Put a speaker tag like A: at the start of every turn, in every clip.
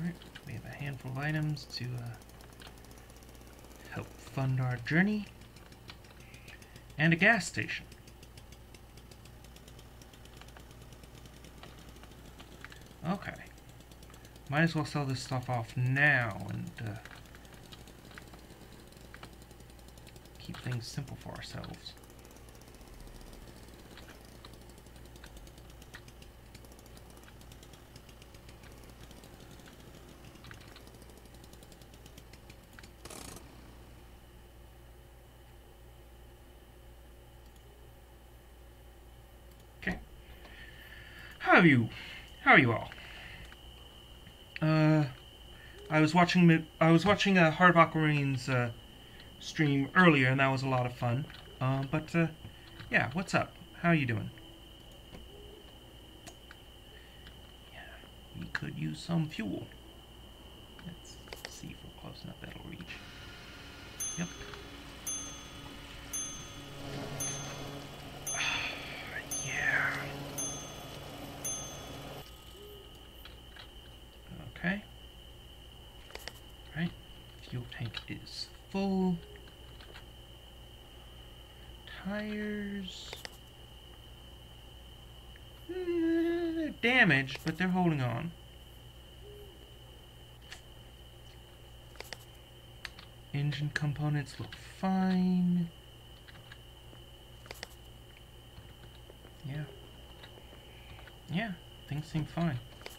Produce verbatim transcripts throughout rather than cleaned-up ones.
A: Alright, we have a handful of items to uh, help fund our journey. And a gas station. Okay. Might as well sell this stuff off now and uh, keep things simple for ourselves. Okay. How are you? How are you all? Uh, I was watching I was watching a uh, Heart of Aquamarine's uh, stream earlier, and that was a lot of fun. Um, but uh, yeah, what's up? How are you doing? Yeah, we could use some fuel. Let's see if we're close enough that'll reach. Yep. Yeah. Okay. Right. Fuel tank is full. Tires. Eh, they're damaged, but they're holding on. Engine components look fine. Yeah. Yeah, things seem fine.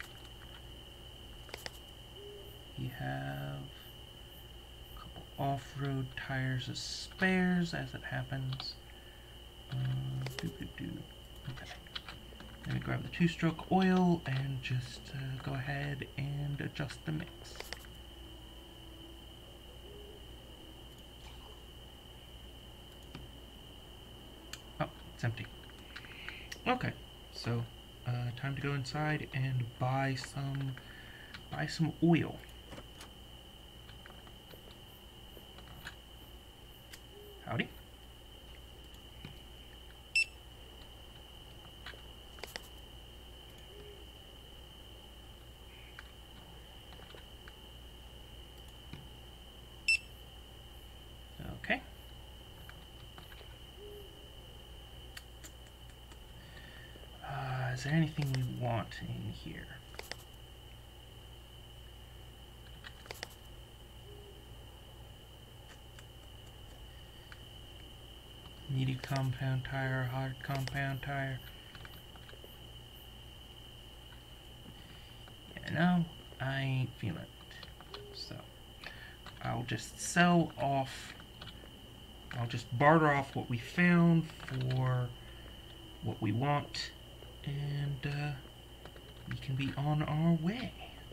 A: We have a couple off-road tires as spares, as it happens. Uh, doo -doo -doo. Okay. Let me grab the two-stroke oil and just uh, go ahead and adjust the mix. Oh, it's empty. Okay, so uh, time to go inside and buy some buy some oil. Howdy. Okay. Uh, is there anything we want in here? Medium compound tire, hard compound tire. Yeah, no, I ain't feeling it. So, I'll just sell off, I'll just barter off what we found for what we want, and uh, we can be on our way.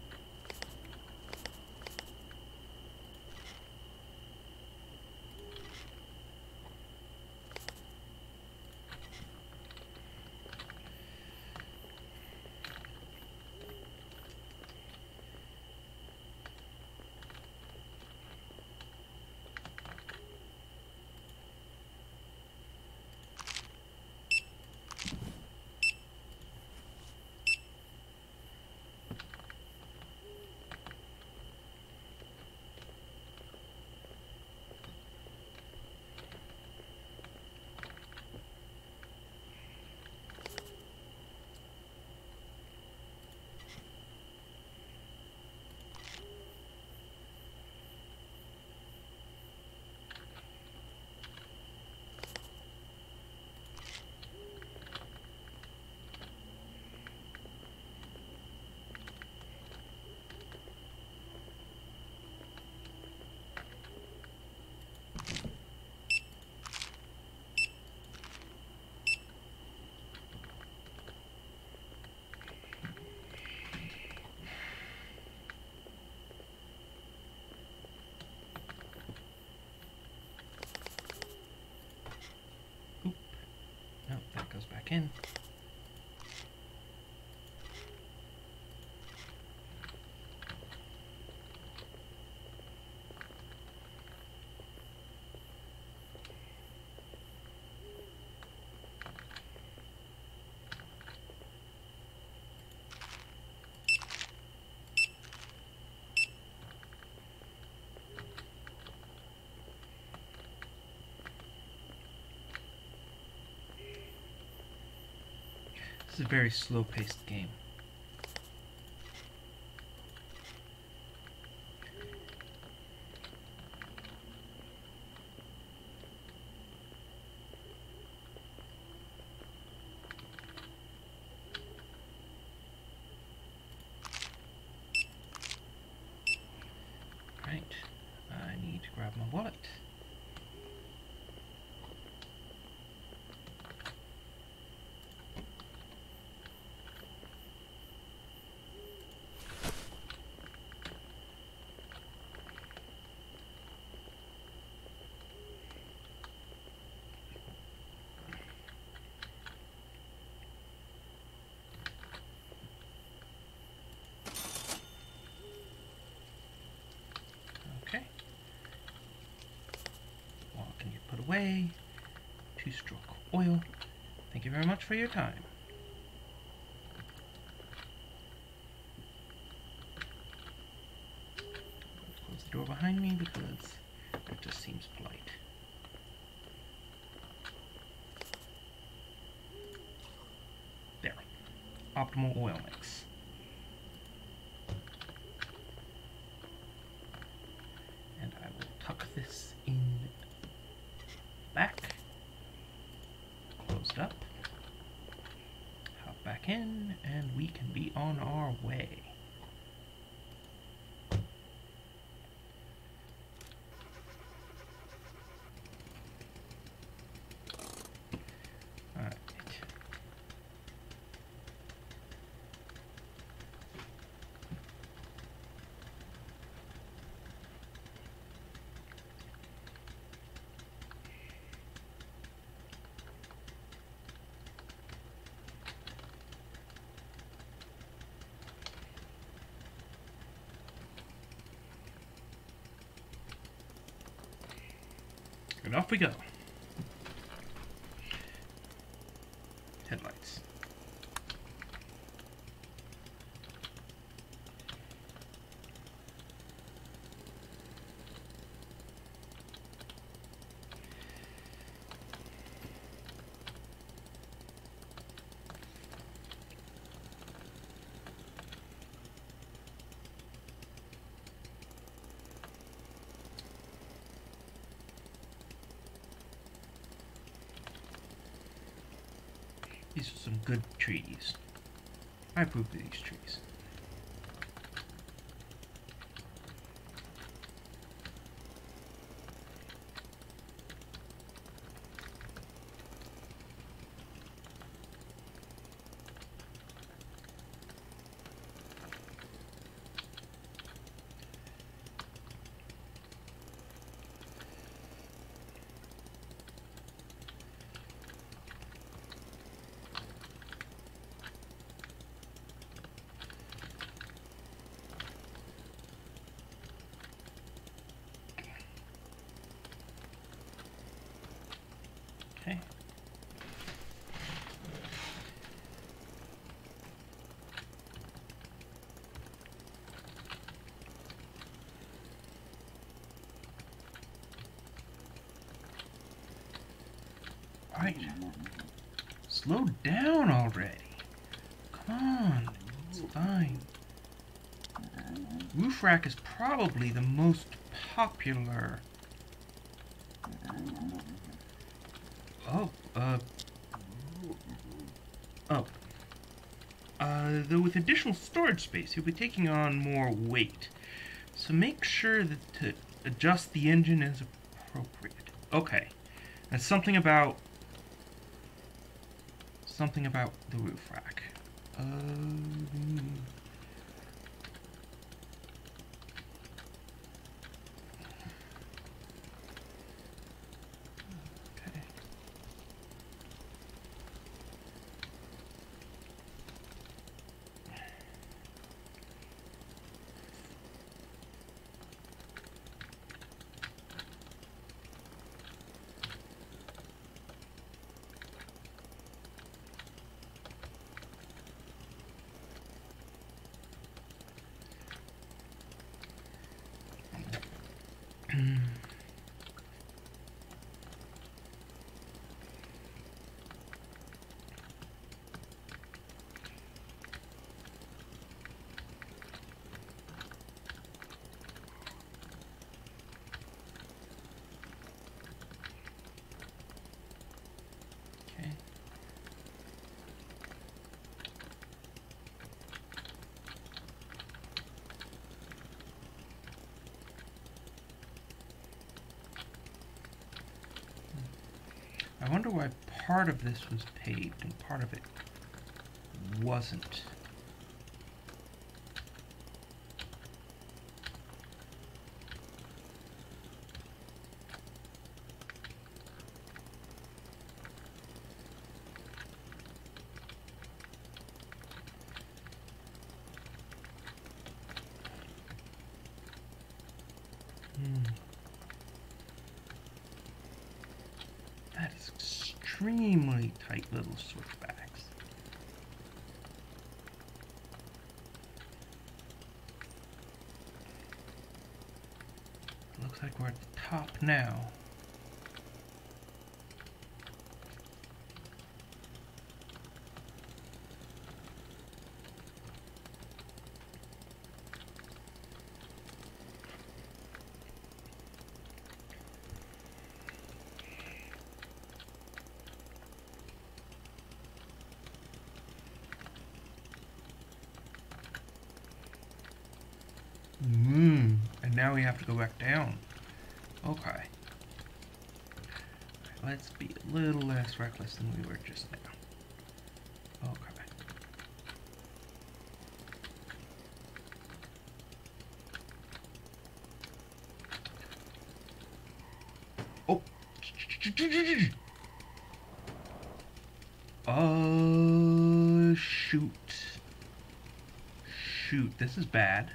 A: Nope, that goes back in. This is a very slow-paced game. Right, I need to grab my wallet. Okay. Wallet can get put away. Two-stroke oil. Thank you very much for your time. Close the door behind me because it just seems polite. There. Optimal oil mix. And I will tuck this in back. Closed up. Hop back in, and we can be on our way. Alright. And off we go. Headlights. These are some good trees. I approve of these trees. Okay. All right. Slow down already. Come on. It's fine. Roof rack is probably the most popular. Oh, uh, oh, uh, though with additional storage space, you'll be taking on more weight. So make sure that to adjust the engine is appropriate. Okay, that's something about, something about the roof rack. Um... wonder why part of this was paved and part of it wasn't. That is extremely tight little switchbacks. Looks like we're at the top now. Mmm, and now we have to go back down. Okay. Let's be a little less reckless than we were just now. Okay. Oh! Oh, shoot. Shoot, this is bad.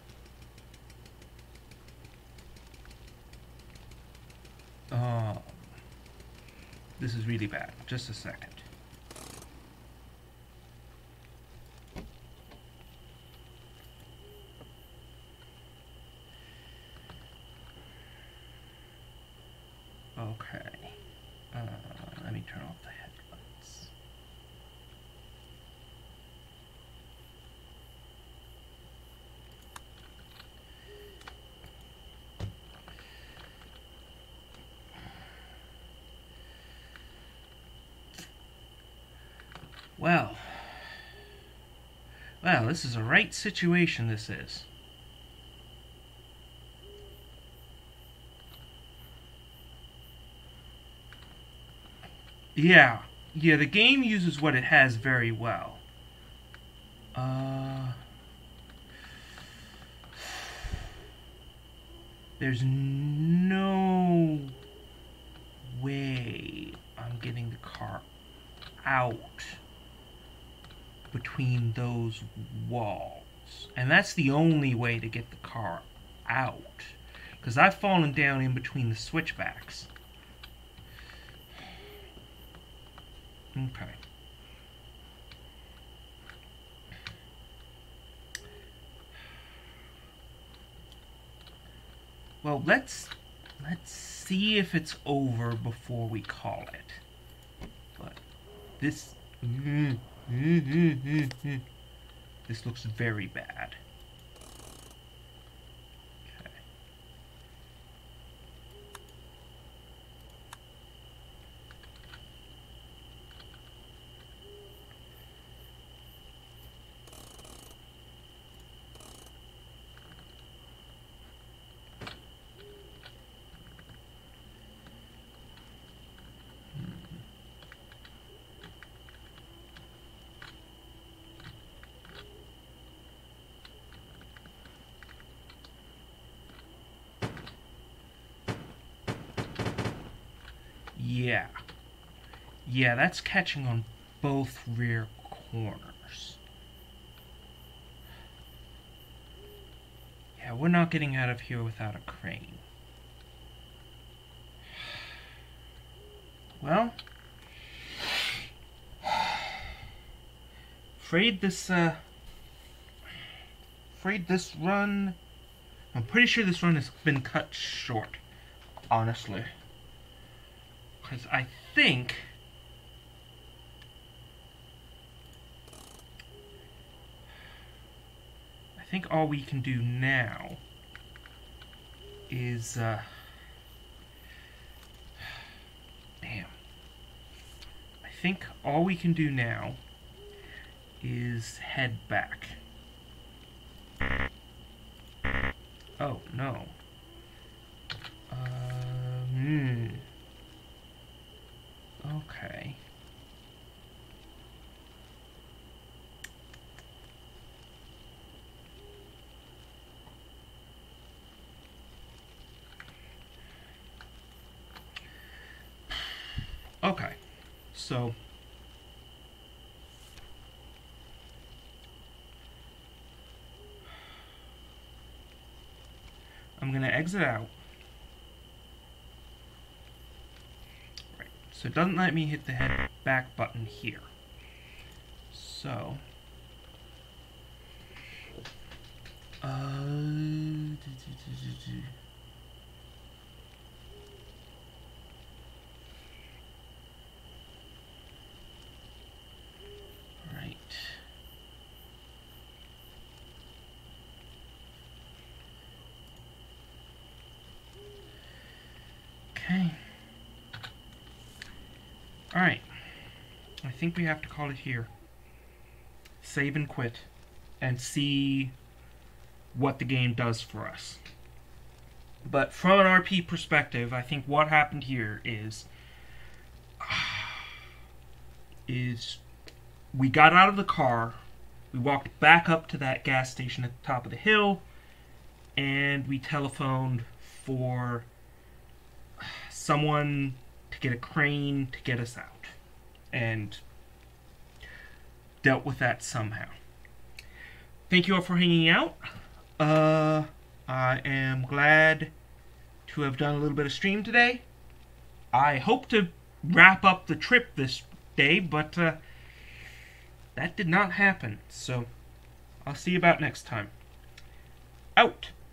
A: Oh, this is really bad. Just a second. Okay. Uh, let me turn off the headlights. Well, well, this is a right situation, this is. Yeah, yeah, the game uses what it has very well. Uh, there's no way I'm getting the car out between those walls. And that's the only way to get the car out. Because I've fallen down in between the switchbacks. Okay. Well, let's let's see if it's over before we call it. But this mm, mm, mm, mm, mm, this looks very bad. Okay. Yeah. Yeah, that's catching on both rear corners. Yeah, we're not getting out of here without a crane. Well, afraid this, uh, afraid this run, I'm pretty sure this run has been cut short, honestly. Because I think I think all we can do now is uh damn. I think all we can do now is head back. Oh no. Uh, hmm. Okay. Okay. So I'm gonna exit out. Right. So it doesn't let me hit the head back button here. So uh do, do, do, do, do. Right. Okay. Alright. I think we have to call it here. Save and quit. And see what the game does for us. But from an R P perspective, I think what happened here is... is we got out of the car, we walked back up to that gas station at the top of the hill, and we telephoned for someone to get a crane to get us out. And dealt with that somehow. Thank you all for hanging out. Uh, I am glad to have done a little bit of stream today. I hope to wrap up the trip this day, but uh, that did not happen. So, I'll see you about next time. Out!